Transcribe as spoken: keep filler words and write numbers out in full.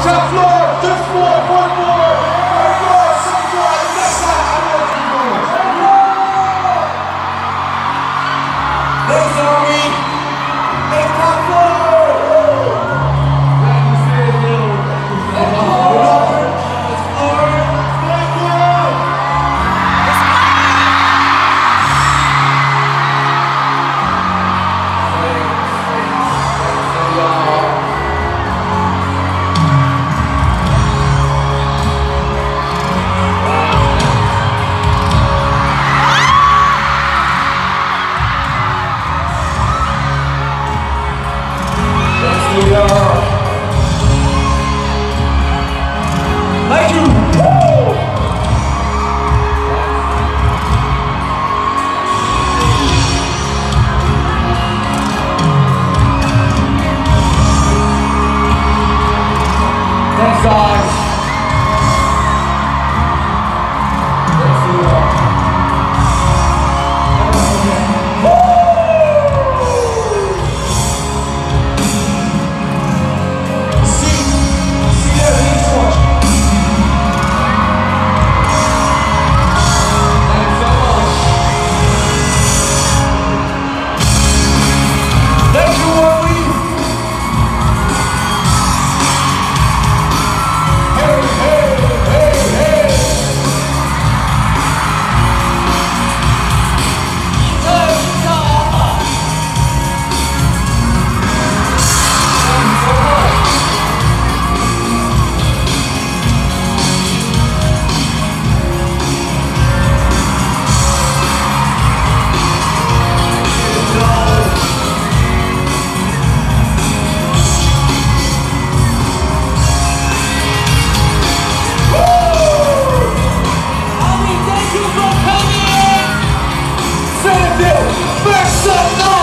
top floor, fifth floor, fourth floor, third floor, second floor, on the next side, I know three floors. Thanks, Army. Hey, top floor. Thank you, Sid. Thank you, Lord. Thank you. Thank you. Thanks, guys. Thanks, you all. First up,